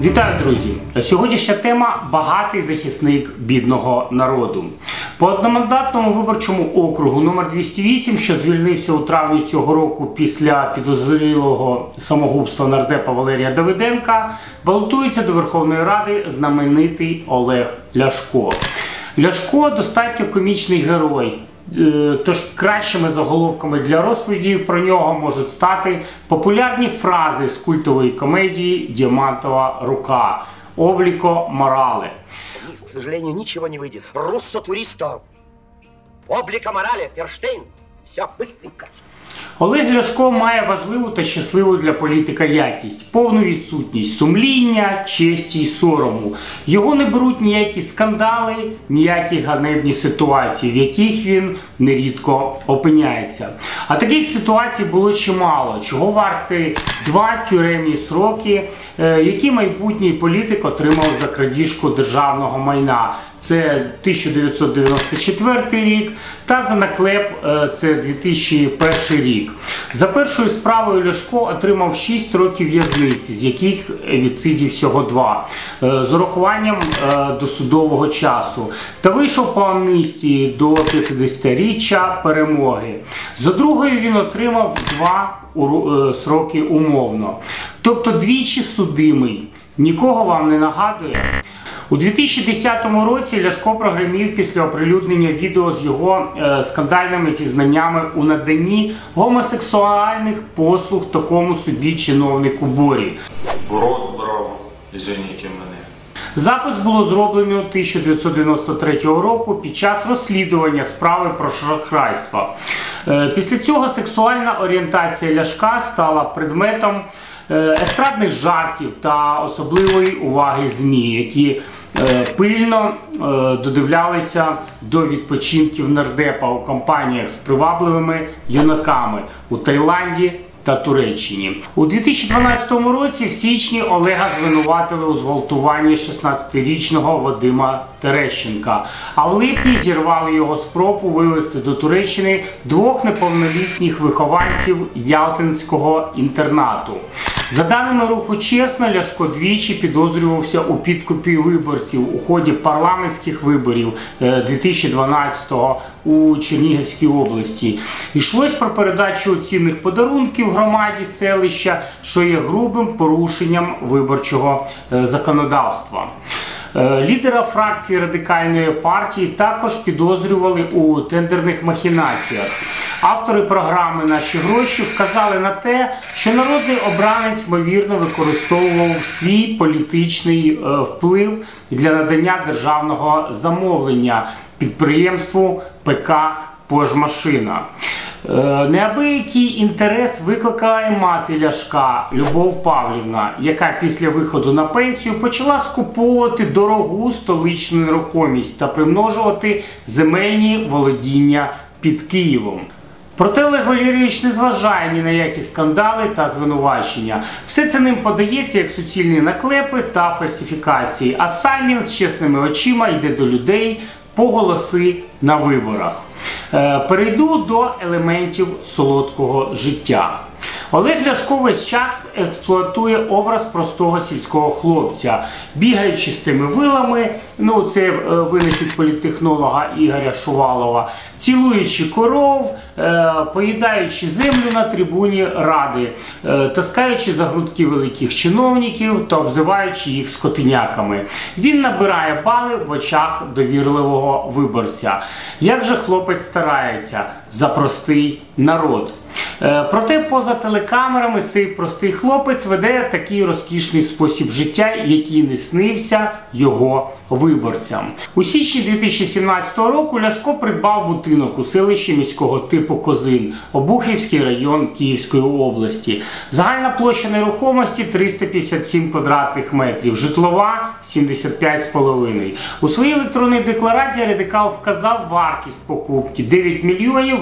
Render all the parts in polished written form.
Вітаю, друзі! Сьогоднішня тема – багатий захисник бідного народу. По одномандатному виборчому округу номер 208, що звільнився у травні цього року після підозрілого самогубства нардепа Валерія Давиденка, балотується до Верховної Ради знаменитий Олег Ляшко. Ляшко – достатньо комічний герой. Тож кращими заголовками для розповіді про нього можуть стати популярні фрази з культової комедії «Діамантова рука» «Обліко морали». К сожалению, ничего не выйдет. Руссо туристо. Облика морали, Ферштейн. Все, быстренько. Олег Ляшко має важливу та щасливу для політика якість – повну відсутність сумління, честі й сорому. Його не беруть ніякі скандали, ніякі ганебні ситуації, в яких він нерідко опиняється. А таких ситуацій було чимало, чого варті 2 тюремні сроки, які майбутній політик отримав за крадіжку державного майна. Це 1994 рік, та за наклеп це 2001 рік. За першою справою Ляшко отримав 6 років в'язниці, з яких відсидів всього 2, з урахуванням досудового часу. Та вийшов по амністії до 50-річчя перемоги. За другою він отримав 2 сроки умовно. Тобто двічі судимий. Нікого вам не нагадує? У 2010 році Ляшко прогремів після оприлюднення відео з його скандальними зізнаннями у наданні гомосексуальних послуг такому собі чиновнику Борі. Брод брав, извините мене. Запис було зроблено 1993 року під час розслідування справи про шахрайство. Після цього сексуальна орієнтація Ляшка стала предметом естрадних жартів та особливої уваги ЗМІ, які пильно додивлялися до відпочинків нардепа у компаніях з привабливими юнаками у Таїланді та Туреччині. У 2012 році в січні Олега звинуватили у зґвалтуванні 16-річного Вадима Терещенка, а в липні зірвали його спробу вивезти до Туреччини 2 неповнолітніх вихованців Ялтинського інтернату. За даними руху «Чесно», Ляшко двічі підозрювався у підкупі виборців у ході парламентських виборів 2012-го у Чернігівській області. Йшлось про передачу цінних подарунків громаді селища, що є грубим порушенням виборчого законодавства. Лідера фракції Радикальної партії також підозрювали у тендерних махінаціях. Автори програми «Наші гроші» вказали на те, що народний обранець, ймовірно, використовував свій політичний вплив для надання державного замовлення підприємству ПК «Пожмашина». Неабиякий інтерес викликала і мати Ляшка Любов Павлівна, яка після виходу на пенсію почала скуповувати дорогу столичну нерухомість та примножувати земельні володіння під Києвом. Проте Олег Валерійович не зважає ні на які скандали та звинувачення. Все це ним подається як суцільні наклепи та фальсифікації, а сам він з чесними очима йде до людей по голоси на виборах. Перейду до елементів солодкого життя. Олег Ляшко весь час експлуатує образ простого сільського хлопця, бігаючи з тими вилами, це винахід політтехнолога Ігоря Шувалова, цілуючи коров, поїдаючи землю на трибуні Ради, таскаючи за грудки великих чиновників та обзиваючи їх скотиняками. Він набирає бали в очах довірливого виборця. Як же хлопець старається за простий народ. Проте поза телекамерами цей простий хлопець веде такий розкішний спосіб життя, який не снився його виборцям. У січні 2017 року Ляшко придбав будинок у селищі міського типу Козин, Обухівський район Київської області. Загальна площа нерухомості 357 квадратних метрів, житлова 75,5. У своїй електронній декларації радикал вказав вартість покупки 9 мільйонів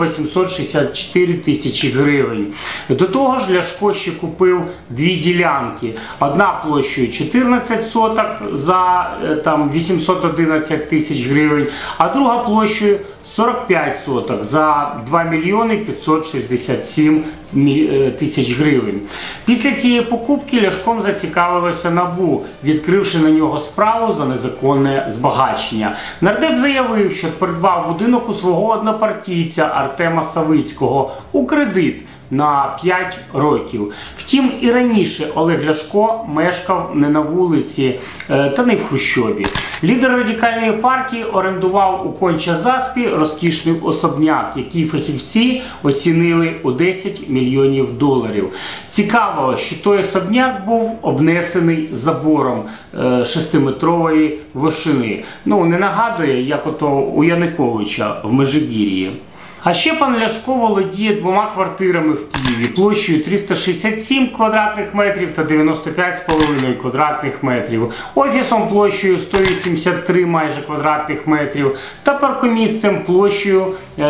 864 тисячі гривень. До того ж Ляшко ще купив 2 ділянки. Одна площею 14 соток за 811 тисяч гривень, а друга площею 45 соток за 2 мільйони 567 тисяч гривень. Після цієї покупки Ляшком зацікавилося НАБУ, відкривши на нього справу за незаконне збагачення. Нардеп заявив, що придбав будинок у свого однопартійця Артема Савицького у кредит на 5 років. Втім, і раніше Олег Ляшко мешкав не на вулиці та не в Хрущобі. Лідер радикальної партії орендував у Конча-Заспі розкішний особняк, який фахівці оцінили у 10 мільйонів доларів. Цікаво, що той особняк був обнесений забором 6-метрової вишини. Ну, не нагадує, як ото у Януковича в Межигір'ї. А ще пан Ляшко володіє 2 квартирами в Києві площею 367 квадратних метрів та 95,5 квадратних метрів, офісом площею 183 майже квадратних метрів та паркомісцем площею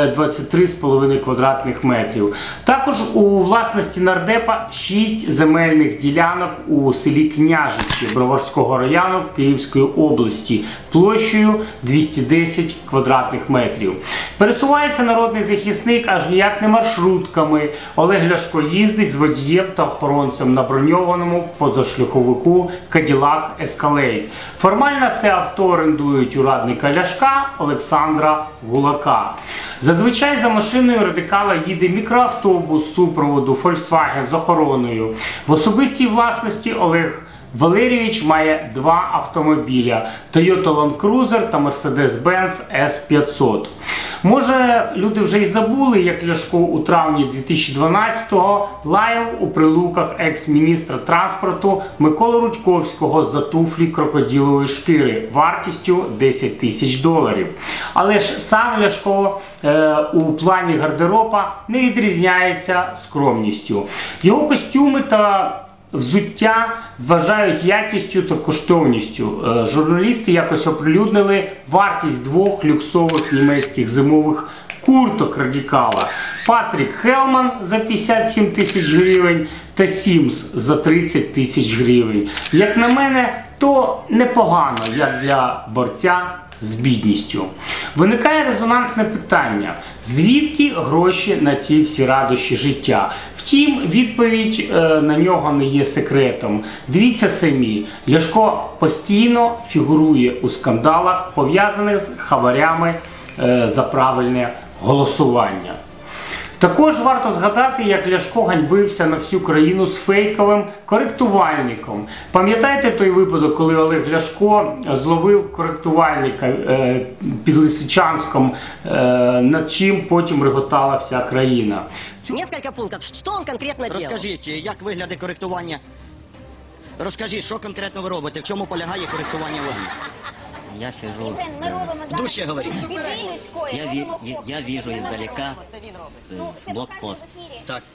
23,5 квадратних метрів. Також у власності нардепа 6 земельних ділянок у селі Княжичі Броварського району Київської області площею 210 квадратних метрів. Пересувається народний захисник аж ніяк не маршрутками. Олег Ляшко їздить з водієм та охоронцем на броньованому позашляховику Cadillac Escalade. Формально це авто орендують у радника Ляшка Олександра Гулака. Зазвичай за машиною радикала їде мікроавтобус супроводу Volkswagen з охороною. В особистій власності Олег Валерійович має 2 автомобіля – Toyota Land Cruiser та Mercedes-Benz S500. Може, люди вже й забули, як Ляшко у травні 2012-го лаяв у Прилуках екс-міністра транспорту Миколу Рудьковського за туфлі крокодилової шкіри вартістю 10 тисяч доларів. Але ж сам Ляшко у плані гардероба не відрізняється скромністю. Його костюми та взуття вважають якістю та коштовністю. Журналісти якось оприлюднили вартість 2 люксових німецьких зимових курток радикала. Патрік Хелман за 57 тисяч гривень та Сімс за 30 тисяч гривень. Як на мене, то непогано, як для борця з бідністю. Виникає резонансне питання: звідки гроші на ці всі радощі життя? Втім, відповідь на нього не є секретом. Дивіться самі, Ляшко постійно фігурує у скандалах, пов'язаних з хабарями за правильне голосування. Також варто згадати, як Ляшко ганьбився на всю країну з фейковим коректувальником. Пам'ятаєте той випадок, коли Олег Ляшко зловив коректувальника під Лисичанськом, над чим потім реготала вся країна? Несколько пунктів. Що він конкретно робив? Розкажіть, як виглядає коректування? Розкажіть, що конкретно ви робите? В чому полягає коректування вогню? Я сижу. В душе говорить. Я вижу издалека блокпост. Так.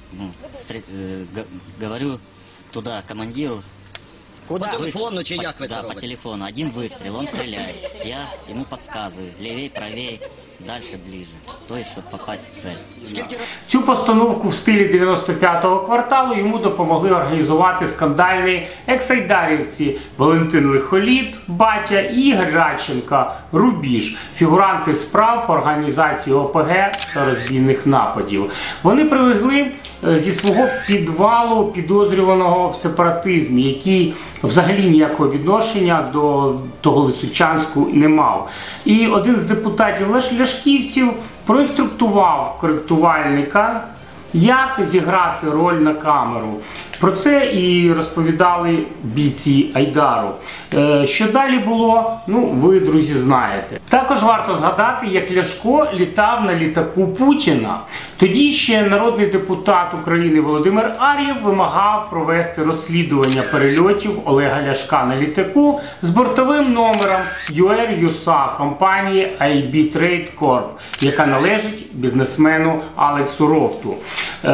Говорю туда командиру. Куда? По телефону чи як ви це Да, по робите? телефону. Один выстрел, он стреляет. Я ему подсказываю. Левей, правей, дальше, ближе. То есть, чтобы попасть в цель. Скільки Цю постановку в стилі 95-го кварталу йому допомогли організувати скандальні ексайдарівці Валентин Лихоліт, батя, і Ігор Радченко, Рубіж, фігуранти справ по організації ОПГ та розбійних нападів. Вони привезли зі свого підвалу підозрюваного в сепаратизмі, який взагалі ніякого відношення до того Лисичанську не мав. І один з депутатів Ляшківців проінструктував коректувальника, як зіграти роль на камеру. Про це і розповідали бійці Айдару. Що далі було, ну, ви, друзі, знаєте. Також варто згадати, як Ляшко літав на літаку Путіна. Тоді ще народний депутат України Володимир Ар'єв вимагав провести розслідування перельотів Олега Ляшка на літаку з бортовим номером UR-USA компанії IB Trade Corp, яка належить бізнесмену Алексу Ровту.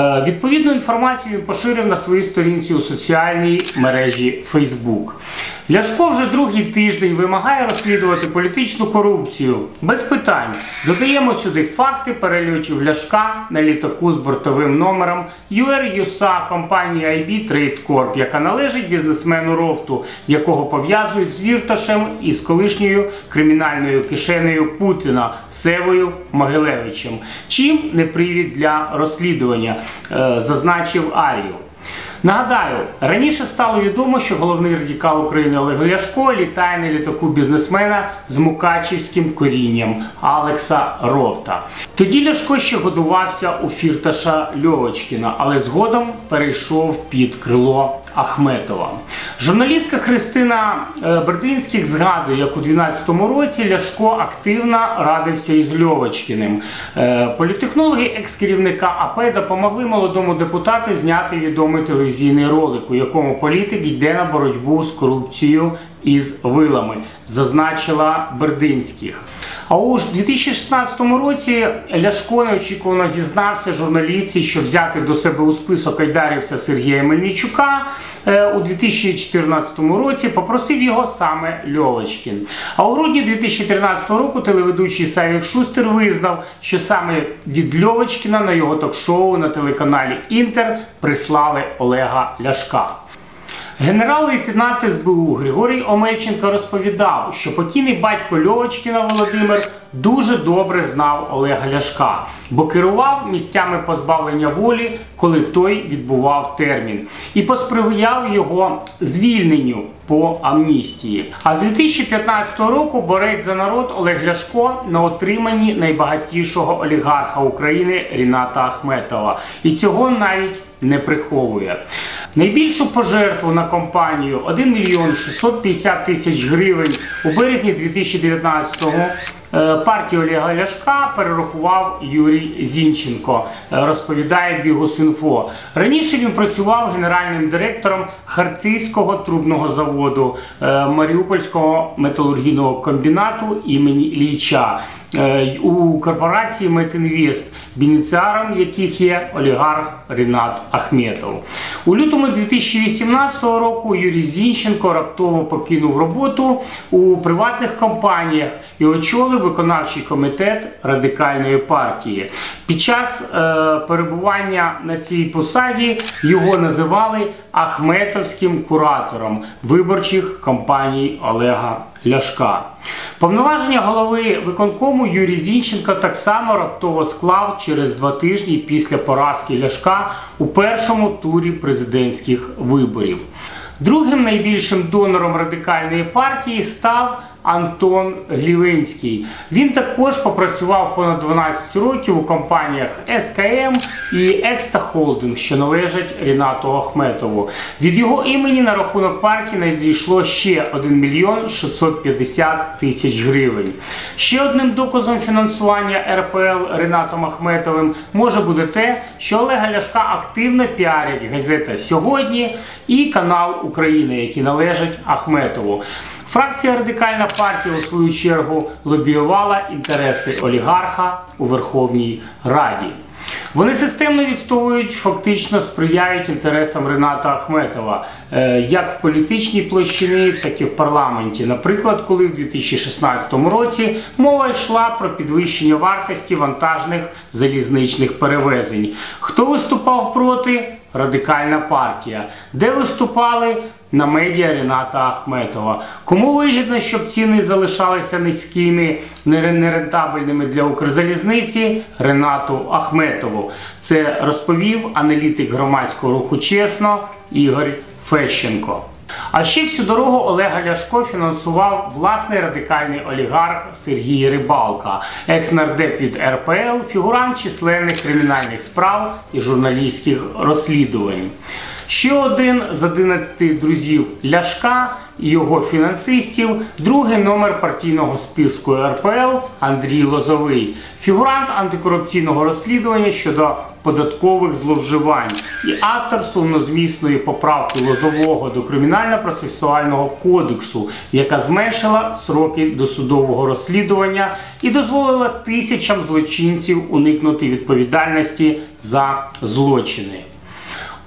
Відповідну інформацію він поширив на своїй сторінці у соціальній мережі Facebook. Ляшко вже другий тиждень вимагає розслідувати політичну корупцію. Без питань. Додаємо сюди факти перельотів Ляшка на літаку з бортовим номером UR-USA компанії IB Trade Corp, яка належить бізнесмену Ровту, якого пов'язують з Вірташем і з колишньою кримінальною кишенею Путіна Севою Могилевичем. Чим не привід для розслідування, зазначив Ар'єв. Нагадаю, раніше стало відомо, що головний радикал України Олег Ляшко літає на літаку бізнесмена з мукачівським корінням Алекса Ровта. Тоді Ляшко ще годувався у Фірташа Льовочкіна, але згодом перейшов під крило Ахметова. Журналістка Христина Бердинських згадує, як у 2012 році Ляшко активно радився із Льовочкіним. Політтехнологи екс-керівника АП допомогли молодому депутату зняти відомий телевізійний ролик, у якому політик йде на боротьбу з корупцією із вилами, зазначила Бердинських. А у 2016 році Ляшко неочікувано зізнався журналістці, що взяти до себе у список айдарівця Сергія Мельничука у 2014 році попросив його саме Льовочкін. А у грудні 2013 року телеведучий Савік Шустер визнав, що саме від Льовочкіна на його ток-шоу на телеканалі Інтер прислали Олега Ляшка. Генерал-лейтенант СБУ Григорій Омельченко розповідав, що покійний батько Льовочкіна Володимир дуже добре знав Олега Ляшка, бо керував місцями позбавлення волі, коли той відбував термін, і посприяв його звільненню по амністії. А з 2015 року борець за народ Олег Ляшко на отриманні найбагатішого олігарха України Ріната Ахметова. І цього навіть не приховує. Найбільшу пожертву на компанію 1 мільйон 650 тисяч гривень у березні 2019-го партії Олега Ляшка перерахував Юрій Зінченко, розповідає Бігус.Інфо. Раніше він працював генеральним директором Харцизького трубного заводу Маріупольського металургійного комбінату імені Ілліча у корпорації Метінвест, бенефіціаром яких є олігарх Рінат Ахметов. У лютому 2018 року Юрій Зінченко раптово покинув роботу у приватних компаніях і очолив виконавчий комітет Радикальної партії. Під час перебування на цій посаді його називали Ахметовським куратором виборчих кампаній Олега Ляшка. Повноваження голови виконкому Юрій Зінченко так само раптово склав через 2 тижні після поразки Ляшка у першому турі президентських виборів. Другим найбільшим донором Радикальної партії став Антон Глівенський. Він також попрацював понад 12 років у компаніях СКМ і Екста Холдинг, що належать Рінату Ахметову. Від його імені на рахунок партії надійшло ще 1 мільйон 650 тисяч гривень. Ще одним доказом фінансування РПЛ Рінатом Ахметовим може бути те, що Олега Ляшка активно піарять газета «Сьогодні» і канал «Україна», які належать Ахметову. Фракція Радикальна партія, у свою чергу, лобіювала інтереси олігарха у Верховній Раді. Вони системно відстоюють, фактично сприяють інтересам Ріната Ахметова, як в політичній площині, так і в парламенті. Наприклад, коли в 2016 році мова йшла про підвищення вартості вантажних залізничних перевезень. Хто виступав проти? Радикальна партія. Де виступали? На медіа Ріната Ахметова. Кому вигідно, щоб ціни залишалися низькими, нерентабельними для Укрзалізниці? Рінату Ахметову. Це розповів аналітик громадського руху «Чесно» Ігор Фещенко. А ще всю дорогу Олега Ляшко фінансував власний радикальний олігарх Сергій Рибалка, екс-нардеп від РПЛ, фігурант численних кримінальних справ і журналістських розслідувань. Ще один з 11 друзів Ляшка і його фінансистів, другий номер партійного списку РПЛ Андрій Лозовий, фігурант антикорупційного розслідування щодо податкових зловживань і автор сумнозвісної поправки Лозового до Кримінально-процесуального кодексу, яка зменшила сроки досудового розслідування і дозволила тисячам злочинців уникнути відповідальності за злочини.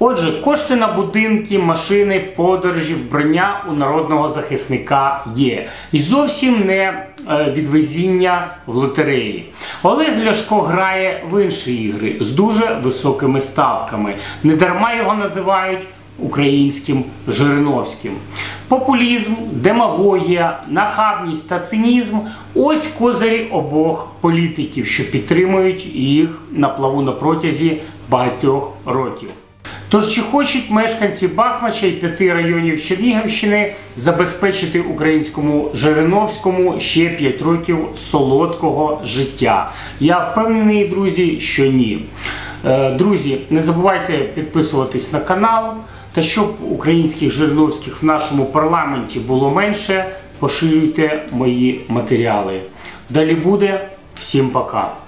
Отже, кошти на будинки, машини, подорожі, вбрання у народного захисника є. І зовсім не відвезіння в лотереї. Олег Ляшко грає в інші ігри з дуже високими ставками. Недарма його називають українським Жириновським. Популізм, демагогія, нахабність та цинізм – ось козирі обох політиків, що підтримують їх на плаву на протязі багатьох років. Тож, чи хочуть мешканці Бахмача і 5 районів Чернігівщини забезпечити українському Жириновському ще 5 років солодкого життя? Я впевнений, друзі, що ні. Друзі, не забувайте підписуватись на канал. Та щоб українських Жириновських в нашому парламенті було менше, поширюйте мої матеріали. Далі буде. Всім пока.